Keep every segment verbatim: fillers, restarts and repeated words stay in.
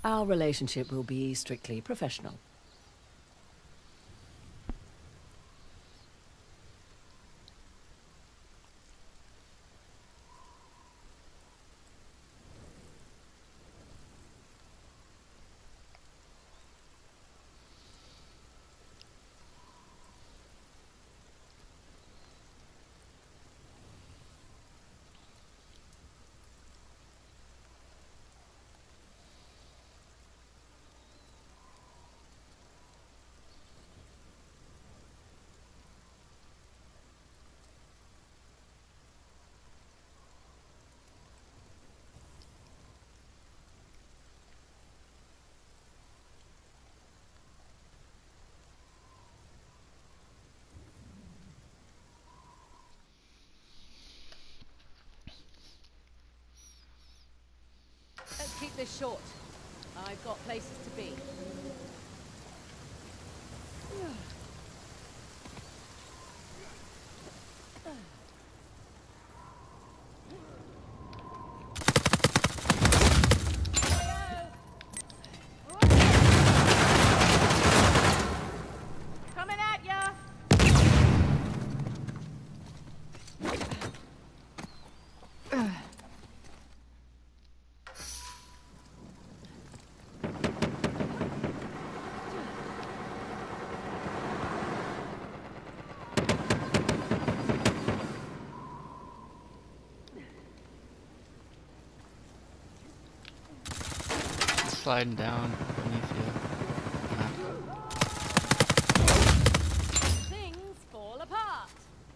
Our relationship will be strictly professional. Let's keep this short. I've got places to be. Coming at ya! Sliding down beneath you. Things fall apart.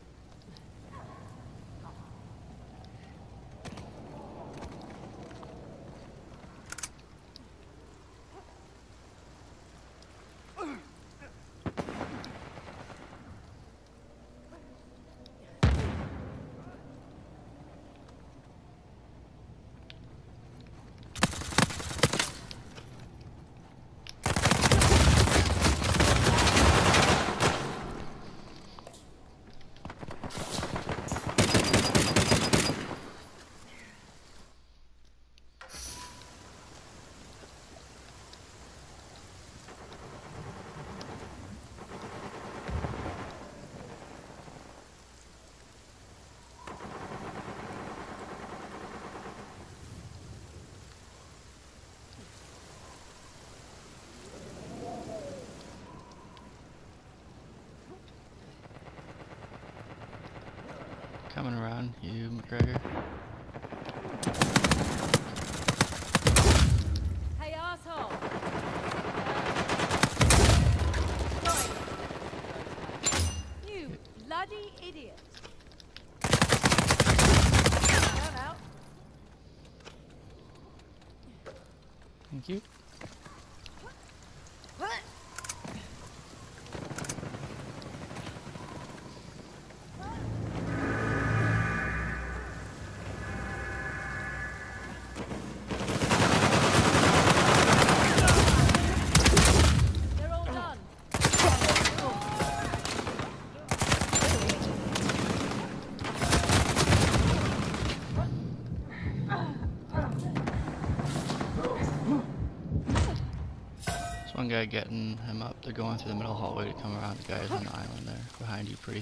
Coming around you, McGregor. Hey, asshole! You bloody idiot! Come out. Thank you. They're all done. There's one guy getting him up. They're going through the middle hallway to come around. The guy's on the island there, behind you, pretty.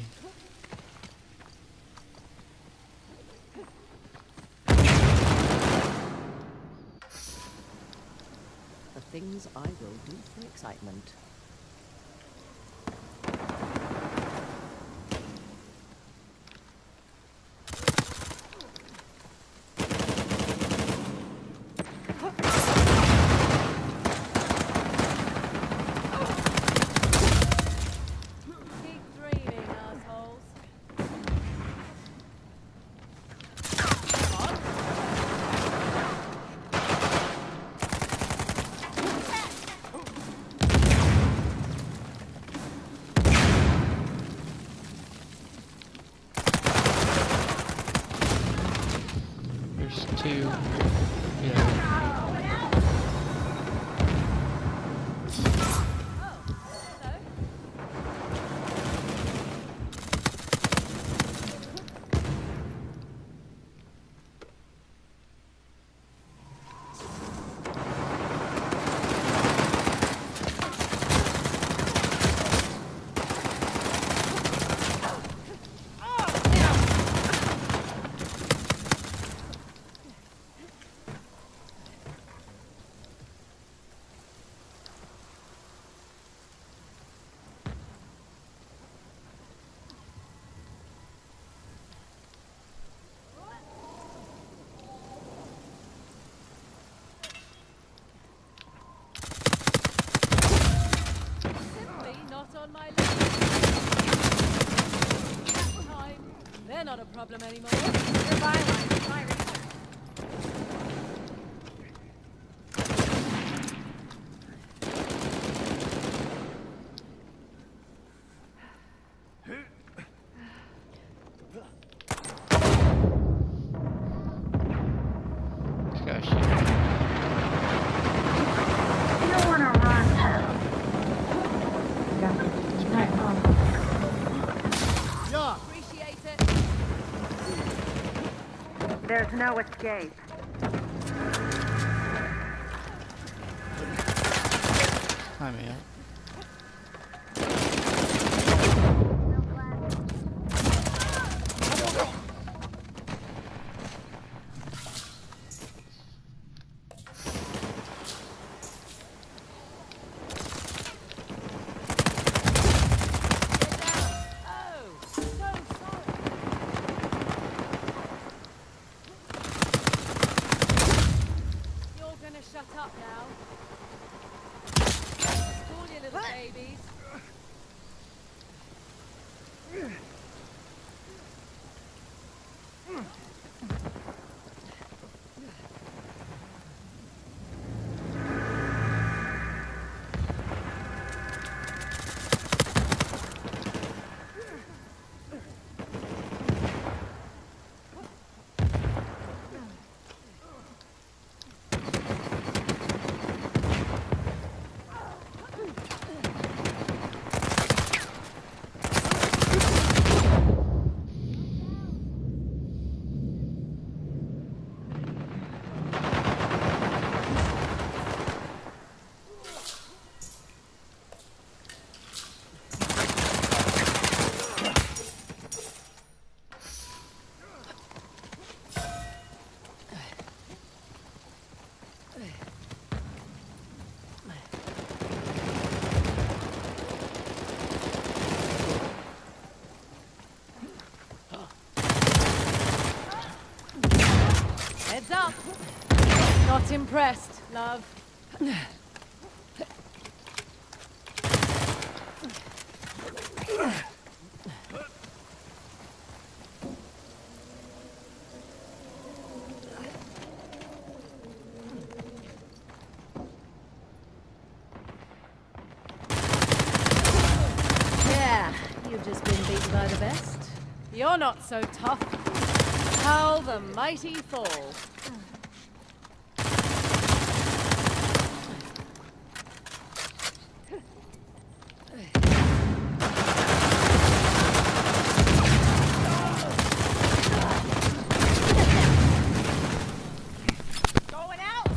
The things I will do for excitement. Keep dreaming, assholes. There's two. Yeah. Time. They're not a problem anymore. They're violent. My reason. Gosh. You don't want to run, pal. Right home. Appreciate it. There's no escape. Hi, man. Oh, so sorry. You're gonna shut up now. Call your little babies. Heads up. Not impressed, love. Yeah, you've just been beaten by the best. You're not so tough. How the mighty fall. Going out.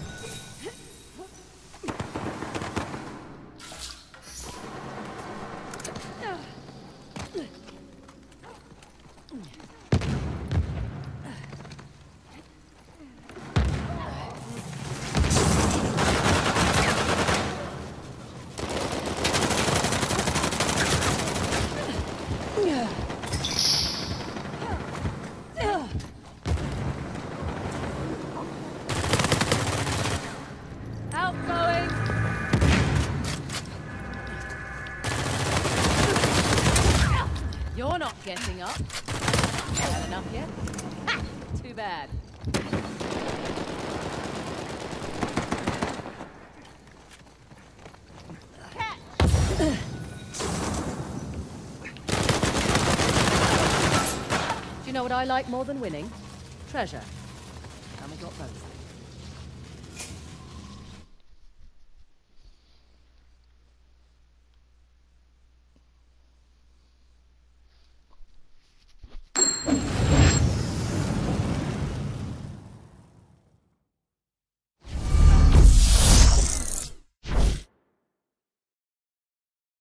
Outgoing. You're not getting up. Had enough yet? Ha! Too bad. Do you know what I like more than winning? Treasure. And we got both.